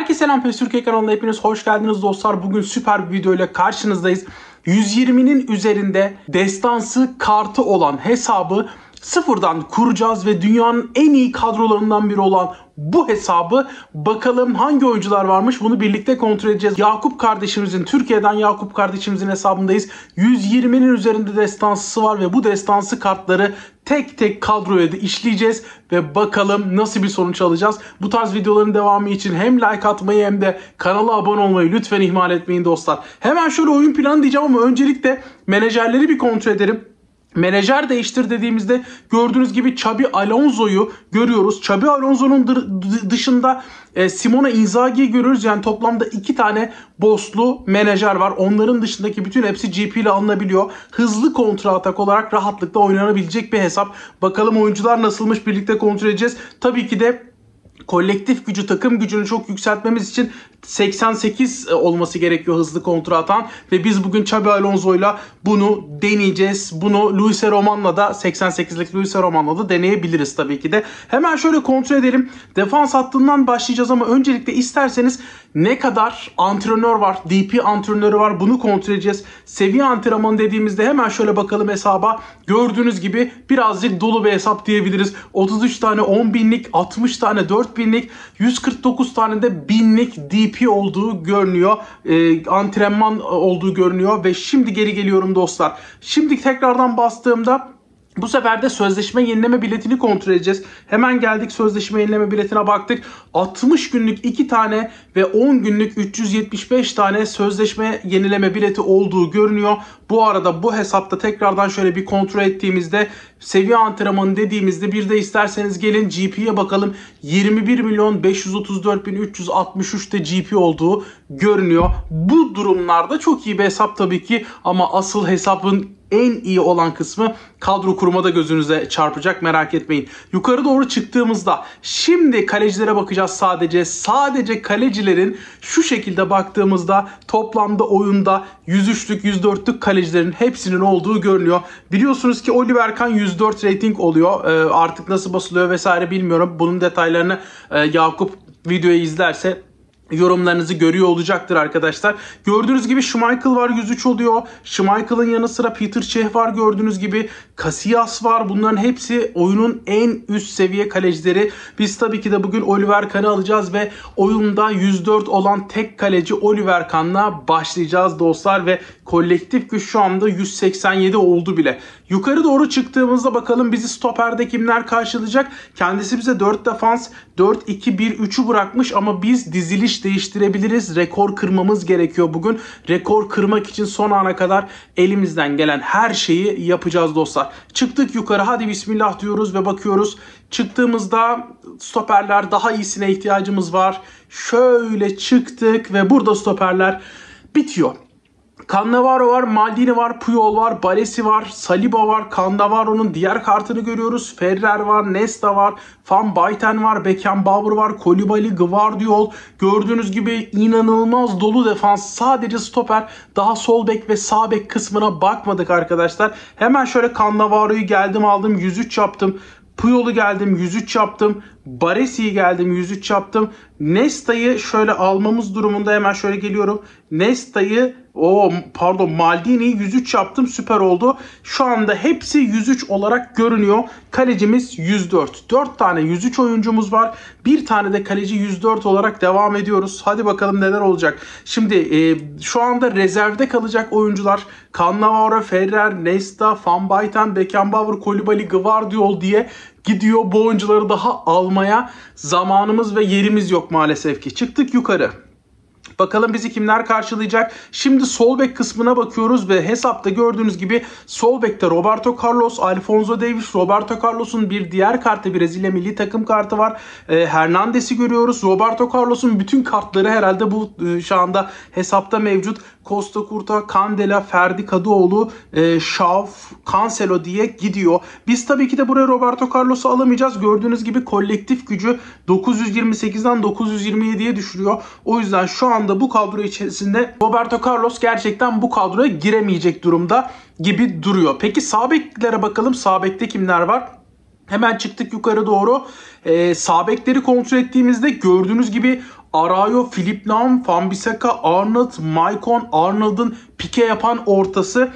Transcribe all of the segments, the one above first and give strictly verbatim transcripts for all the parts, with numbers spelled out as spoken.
Herkese selam, PES Türkiye kanalına hepiniz hoş geldiniz dostlar. Bugün süper bir video ile karşınızdayız. yüz yirminin üzerinde destansı kartı olan hesabı sıfırdan kuracağız ve dünyanın en iyi kadrolarından biri olan bu hesabı bakalım hangi oyuncular varmış, bunu birlikte kontrol edeceğiz. Yakup kardeşimizin, Türkiye'den Yakup kardeşimizin hesabındayız. yüz yirminin üzerinde destansısı var ve bu destansı kartları tek tek kadroya da işleyeceğiz ve bakalım nasıl bir sonuç alacağız. Bu tarz videoların devamı için hem like atmayı hem de kanala abone olmayı lütfen ihmal etmeyin dostlar. Hemen şöyle oyun planı diyeceğim ama öncelikle menajerleri bir kontrol edelim. Menajer değiştir dediğimizde gördüğünüz gibi Xabi Alonso'yu görüyoruz. Xabi Alonso'nun dışında e, Simone Inzaghi'yi görüyoruz. Yani toplamda iki tane bosslu menajer var. Onların dışındaki bütün hepsi G P ile alınabiliyor. Hızlı kontra atak olarak rahatlıkla oynanabilecek bir hesap. Bakalım oyuncular nasılmış, birlikte kontrol edeceğiz. Tabii ki de kolektif gücü, takım gücünü çok yükseltmemiz için seksen sekiz olması gerekiyor hızlı kontra atan ve biz bugün Xabi Alonso'yla bunu deneyeceğiz. Bunu Luis Roman'la da seksen sekizlik Luis Roman'la da deneyebiliriz tabii ki de. Hemen şöyle kontrol edelim. Defans hattından başlayacağız ama öncelikle isterseniz ne kadar antrenör var, D P antrenörü var, bunu kontrol edeceğiz. Seviye antrenmanı dediğimizde hemen şöyle bakalım hesaba. Gördüğünüz gibi birazcık dolu bir hesap diyebiliriz. otuz üç tane on binlik, altmış tane dört binlik, yüz kırk dokuz tane de binlik D P olduğu görünüyor. Ee, antrenman olduğu görünüyor ve şimdi geri geliyorum dostlar. Şimdi tekrardan bastığımda bu sefer de sözleşme yenileme biletini kontrol edeceğiz. Hemen geldik, sözleşme yenileme biletine baktık. altmış günlük iki tane ve on günlük üç yüz yetmiş beş tane sözleşme yenileme bileti olduğu görünüyor. Bu arada bu hesapta tekrardan şöyle bir kontrol ettiğimizde seviye antrenmanı dediğimizde bir de isterseniz gelin G P'ye bakalım. yirmi bir milyon beş yüz otuz dört bin üç yüz altmış üçte G P olduğu görünüyor. Bu durumlarda çok iyi bir hesap tabii ki ama asıl hesabın en iyi olan kısmı kadro kurmada gözünüze çarpacak, merak etmeyin. Yukarı doğru çıktığımızda şimdi kalecilere bakacağız sadece. Sadece kalecilerin şu şekilde baktığımızda toplamda oyunda yüz üçlük yüz dörtlük kalecilerin hepsinin olduğu görünüyor. Biliyorsunuz ki Oliver Kahn yüz dört rating oluyor. Ee, artık nasıl basılıyor vesaire bilmiyorum. Bunun detaylarını e, Yakup videoyu izlerse yorumlarınızı görüyor olacaktır arkadaşlar. Gördüğünüz gibi Schmeichel var, yüz üç oluyor. Schmeichel'ın yanı sıra Peter Cech var gördüğünüz gibi. Casillas var. Bunların hepsi oyunun en üst seviye kalecileri. Biz tabii ki de bugün Oliver Kahn'ı alacağız ve oyunda yüz dört olan tek kaleci Oliver Kahn'la başlayacağız dostlar ve kolektif güç şu anda yüz seksen yedi oldu bile. Yukarı doğru çıktığımızda bakalım bizi stoperde kimler karşılayacak? Kendisi bize dört defans, dört iki bir üçü bırakmış ama biz diziliş değiştirebiliriz. Rekor kırmamız gerekiyor bugün. Rekor kırmak için son ana kadar elimizden gelen her şeyi yapacağız dostlar. Çıktık yukarı, hadi bismillah diyoruz ve bakıyoruz. Çıktığımızda stoperler daha iyisine ihtiyacımız var. Şöyle çıktık ve burada stoperler bitiyor. Cannavaro var, Maldini var, Puyol var, Baresi var, Saliba var, Cannavaro'nun diğer kartını görüyoruz. Ferrer var, Nesta var, Van Basten var, Beckenbauer var, Koulibaly, Gvardiol. Gördüğünüz gibi inanılmaz dolu defans. Sadece stoper, daha sol bek ve sağ bek kısmına bakmadık arkadaşlar. Hemen şöyle Cannavaro'yu geldim aldım, yüz üç yaptım. Puyol'u geldim, yüz üç yaptım. Baresi'yi geldim, yüz üç yaptım. Nesta'yı şöyle almamız durumunda hemen şöyle geliyorum. Nesta'yı, o pardon Maldini'yi yüz üç yaptım, süper oldu. Şu anda hepsi yüz üç olarak görünüyor. Kalecimiz yüz dört. dört tane yüz üç oyuncumuz var. Bir tane de kaleci yüz dört olarak devam ediyoruz. Hadi bakalım neler olacak. Şimdi e, şu anda rezervde kalacak oyuncular Cannavaro, Ferrer, Nesta, Van Basten, Beckenbauer, Koulibaly, Gvardiol diye gidiyor. Bu oyuncuları daha almaya zamanımız ve yerimiz yok maalesef ki. Çıktık yukarı. Bakalım bizi kimler karşılayacak? Şimdi sol bek kısmına bakıyoruz ve hesapta gördüğünüz gibi sol bekte Roberto Carlos, Alphonso Davies, Roberto Carlos'un bir diğer kartı, Brezilya milli takım kartı var. E, Hernandez'i görüyoruz. Roberto Carlos'un bütün kartları herhalde bu e, şu anda hesapta mevcut. Costa Curta, Candela, Ferdi Kadıoğlu, e, Şaf, Cancelo diye gidiyor. Biz tabii ki de buraya Roberto Carlos'u alamayacağız. Gördüğünüz gibi kolektif gücü dokuz yüz yirmi sekizden dokuz yüz yirmi yediye düşürüyor. O yüzden şu anda bu kadro içerisinde Roberto Carlos gerçekten bu kadroya giremeyecek durumda gibi duruyor. Peki sağ beklere bakalım. Sağ bekte kimler var? Hemen çıktık yukarı doğru. Ee, sağ bekleri kontrol ettiğimizde gördüğünüz gibi Arayo, Philipp Lahm, Wan-Bissaka, Arnold, Maicon, Arnold'un pike yapan ortası.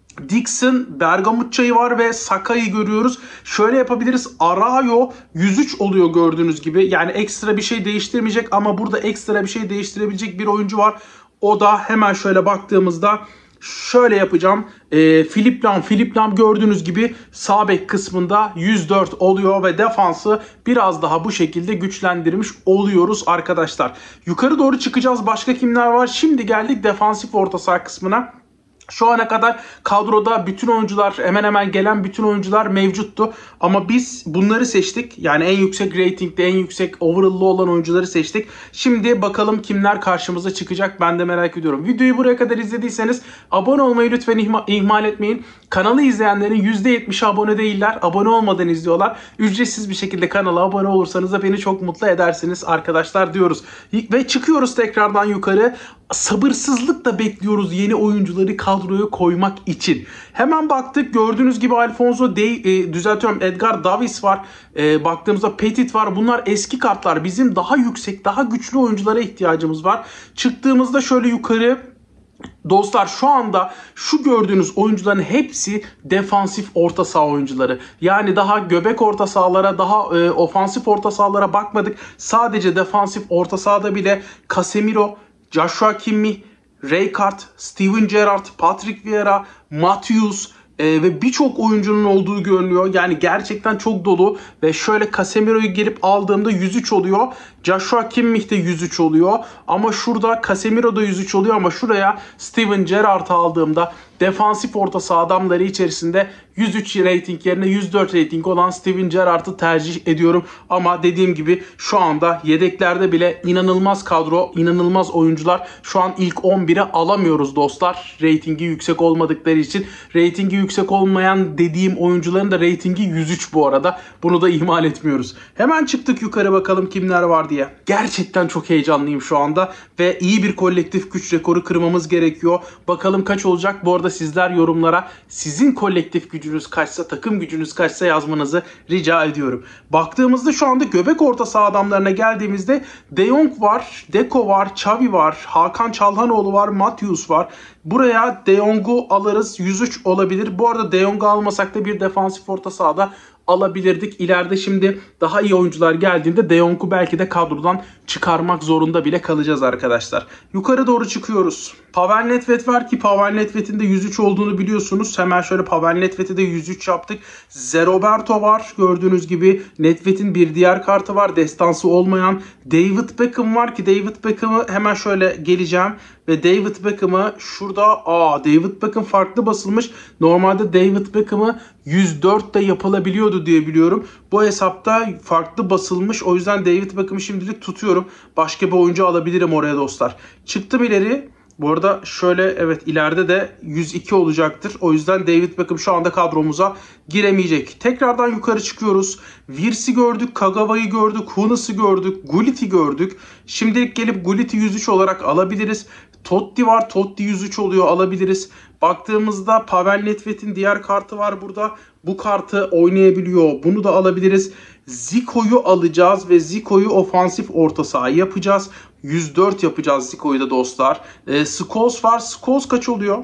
Dixon, Bergamot çayı var ve Saka'yı görüyoruz. Şöyle yapabiliriz. Arayo yüz üç oluyor gördüğünüz gibi. Yani ekstra bir şey değiştirmeyecek ama burada ekstra bir şey değiştirebilecek bir oyuncu var. O da hemen şöyle baktığımızda şöyle yapacağım. E, Philipp Lahm, Philipp Lahm gördüğünüz gibi sağ bek kısmında yüz dört oluyor ve defansı biraz daha bu şekilde güçlendirmiş oluyoruz arkadaşlar. Yukarı doğru çıkacağız. Başka kimler var? Şimdi geldik defansif orta saha kısmına. Şu ana kadar kadroda bütün oyuncular, hemen hemen gelen bütün oyuncular mevcuttu. Ama biz bunları seçtik. Yani en yüksek ratingde, en yüksek overall'lı olan oyuncuları seçtik. Şimdi bakalım kimler karşımıza çıkacak, ben de merak ediyorum. Videoyu buraya kadar izlediyseniz abone olmayı lütfen ihma ihmal etmeyin. Kanalı izleyenlerin yüzde yetmişi abone değiller. Abone olmadan izliyorlar. Ücretsiz bir şekilde kanala abone olursanız da beni çok mutlu edersiniz arkadaşlar diyoruz. Ve çıkıyoruz tekrardan yukarı. Sabırsızlıkla bekliyoruz yeni oyuncuları kadroya koymak için. Hemen baktık, gördüğünüz gibi Alfonso De e, düzeltiyorum Edgar Davis var. E, baktığımızda Petit var. Bunlar eski kartlar. Bizim daha yüksek, daha güçlü oyunculara ihtiyacımız var. Çıktığımızda şöyle yukarı, dostlar şu anda şu gördüğünüz oyuncuların hepsi defansif orta saha oyuncuları. Yani daha göbek orta sahalara, daha e, ofansif orta sahalara bakmadık. Sadece defansif orta sahada bile Casemiro, Joshua Kimmich, Rijkaard, Steven Gerrard, Patrick Vieira, Matthews e, ve birçok oyuncunun olduğu görünüyor. Yani gerçekten çok dolu ve şöyle Casemiro'yu gelip aldığımda yüz üç oluyor. Joshua Kimmich de yüz üç oluyor. Ama şurada Casemiro da yüz üç oluyor ama şuraya Steven Gerrard'ı aldığımda defansif orta saha adamları içerisinde yüz üç rating yerine yüz dört rating olan Steven Gerrard'ı tercih ediyorum. Ama dediğim gibi şu anda yedeklerde bile inanılmaz kadro, inanılmaz oyuncular. Şu an ilk on bire alamıyoruz dostlar. Ratingi yüksek olmadıkları için. Ratingi yüksek olmayan dediğim oyuncuların da ratingi yüz üç bu arada. Bunu da ihmal etmiyoruz. Hemen çıktık yukarı, bakalım kimler var diye. Gerçekten çok heyecanlıyım şu anda ve iyi bir kolektif güç rekoru kırmamız gerekiyor. Bakalım kaç olacak? Bu arada sizler yorumlara sizin kolektif gücünüz kaçsa, takım gücünüz kaçsa yazmanızı rica ediyorum. Baktığımızda şu anda göbek orta saha adamlarına geldiğimizde De Jong var, Deco var, Xavi var, Hakan Çalhanoğlu var, Matthews var. Buraya De Jong'u alırız, yüz üç olabilir. Bu arada De Jong'u almasak da bir defansif orta sahada alabilirdik. İleride şimdi daha iyi oyuncular geldiğinde De Jong'u belki de kadrodan çıkarmak zorunda bile kalacağız arkadaşlar. Yukarı doğru çıkıyoruz. Pavel Nedved var ki Pavel Nedved'in de yüz üç olduğunu biliyorsunuz. Hemen şöyle Pavel Nedved'e de yüz üç yaptık. Zeroberto var. Gördüğünüz gibi Nedved'in bir diğer kartı var. Destansı olmayan. David Beckham var ki David Beckham'ı hemen şöyle geleceğim. Ve David Beckham'ı şurada, aa David Beckham farklı basılmış. Normalde David Beckham'ı yüz dört de yapılabiliyordu diye biliyorum. Bu hesapta farklı basılmış. O yüzden David Beckham'ı şimdilik tutuyorum. Başka bir oyuncu alabilirim oraya dostlar. Çıktım ileri. Bu arada şöyle, evet, ileride de yüz iki olacaktır. O yüzden David Beckham şu anda kadromuza giremeyecek. Tekrardan yukarı çıkıyoruz. Wirtz'i gördük, Kagawa'yı gördük, Hunas'ı gördük, Gullit'i gördük. Şimdilik gelip Gullit'i yüz üç olarak alabiliriz. Totti var, Totti yüz üç oluyor, alabiliriz. Baktığımızda Pavel Nedved'in diğer kartı var burada. Bu kartı oynayabiliyor. Bunu da alabiliriz. Zico'yu alacağız ve Zico'yu ofansif orta saha yapacağız. yüz dört yapacağız Zico'yu da dostlar. E, Scholes var. Scholes kaç oluyor?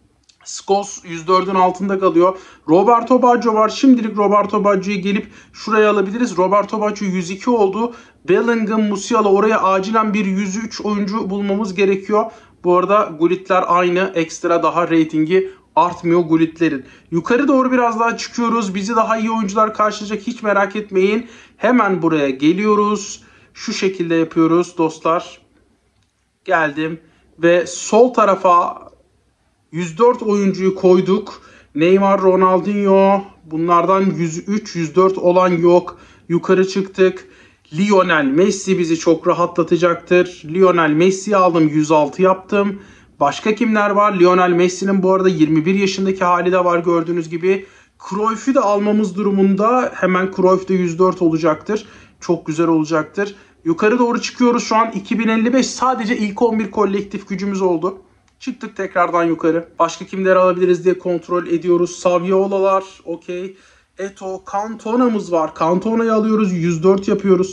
Scholes yüz dördün altında kalıyor. Roberto Baggio var. Şimdilik Roberto Baggio'yu gelip şuraya alabiliriz. Roberto Baggio yüz iki oldu. Bellingham, Musiala, oraya acilen bir yüz üç oyuncu bulmamız gerekiyor. Bu arada Gullit'ler aynı. Ekstra daha ratingi artmıyor Gullit'lerin. Yukarı doğru biraz daha çıkıyoruz. Bizi daha iyi oyuncular karşılayacak, hiç merak etmeyin. Hemen buraya geliyoruz. Şu şekilde yapıyoruz dostlar. Geldim ve sol tarafa yüz dört oyuncuyu koyduk. Neymar, Ronaldinho, bunlardan yüz üç, yüz dört olan yok. Yukarı çıktık. Lionel Messi bizi çok rahatlatacaktır. Lionel Messi'yi aldım, yüz altı yaptım. Başka kimler var? Lionel Messi'nin bu arada yirmi bir yaşındaki hali de var gördüğünüz gibi. Cruyff'u da almamız durumunda hemen Cruyff de yüz dört olacaktır. Çok güzel olacaktır. Yukarı doğru çıkıyoruz. Şu an iki bin elli beş, sadece ilk on bir kolektif gücümüz oldu. Çıktık tekrardan yukarı. Başka kimleri alabiliriz diye kontrol ediyoruz. Saviola'lar, okey. Eto, Cantona'mız var. Cantona'yı alıyoruz. yüz dört yapıyoruz.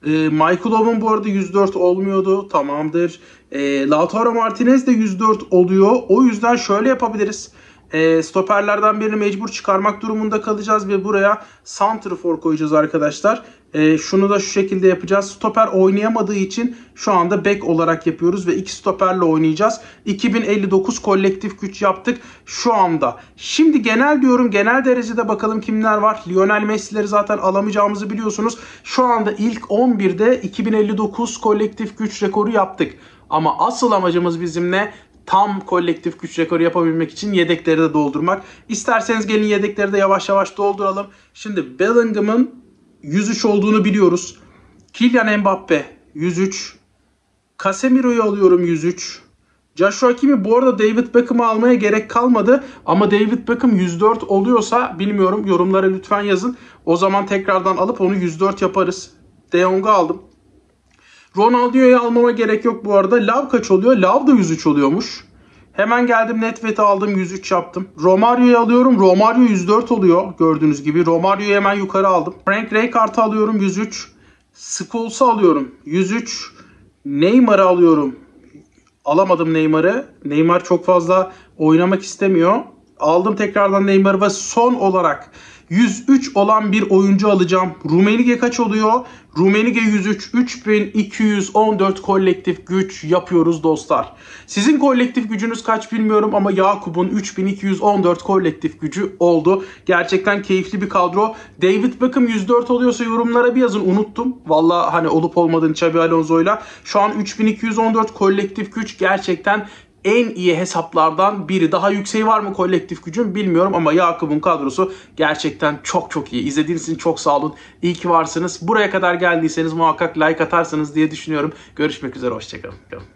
E, Michael Owen bu arada yüz dört olmuyordu. Tamamdır. E, Lautaro Martinez de yüz dört oluyor. O yüzden şöyle yapabiliriz. E, stoperlerden birini mecbur çıkarmak durumunda kalacağız ve buraya santrafor koyacağız arkadaşlar. E, şunu da şu şekilde yapacağız. Stoper oynayamadığı için şu anda bek olarak yapıyoruz ve iki stoperle oynayacağız. iki bin elli dokuz kolektif güç yaptık şu anda. Şimdi genel diyorum, genel derecede bakalım kimler var. Lionel Messi'leri zaten alamayacağımızı biliyorsunuz. Şu anda ilk on birde iki bin elli dokuz kolektif güç rekoru yaptık. Ama asıl amacımız bizim ne? Tam kolektif güç rekoru yapabilmek için yedekleri de doldurmak. İsterseniz gelin yedekleri de yavaş yavaş dolduralım. Şimdi Bellingham'ın yüz üç olduğunu biliyoruz. Kylian Mbappe yüz üç. Casemiro'yu alıyorum yüz üç. Joshua Kimi, bu arada David Beckham'ı almaya gerek kalmadı. Ama David Beckham yüz dört oluyorsa bilmiyorum, yorumlara lütfen yazın. O zaman tekrardan alıp onu yüz dört yaparız. De Jong'u aldım. Ronaldinho'yu almama gerek yok bu arada. Lav kaç oluyor? Lav da yüz üç oluyormuş. Hemen geldim, Nedved'i aldım, yüz üç yaptım. Romario'yu alıyorum. Romario yüz dört oluyor gördüğünüz gibi. Romario'yu hemen yukarı aldım. Frank Rijkaard'ı alıyorum yüz üç. Scholes'u alıyorum yüz üç. Neymar'ı alıyorum. Alamadım Neymar'ı. Neymar çok fazla oynamak istemiyor. Aldım tekrardan Neymar'ı ve son olarak yüz üç olan bir oyuncu alacağım. Rummenigge kaç oluyor? Rummenigge yüz üç. üç bin iki yüz on dört kolektif güç yapıyoruz dostlar. Sizin kolektif gücünüz kaç bilmiyorum ama Yakup'un üç bin iki yüz on dört kolektif gücü oldu. Gerçekten keyifli bir kadro. David Beckham yüz dört oluyorsa yorumlara bir yazın, unuttum. Valla hani olup olmadığını Xabi Alonso'yla. Şu an üç bin iki yüz on dört kolektif güç gerçekten en iyi hesaplardan biri. Daha yükseği var mı kolektif gücün bilmiyorum ama Yakup'un kadrosu gerçekten çok çok iyi. İzlediğiniz için çok sağ olun. İyi ki varsınız. Buraya kadar geldiyseniz muhakkak like atarsınız diye düşünüyorum. Görüşmek üzere. Hoşçakalın.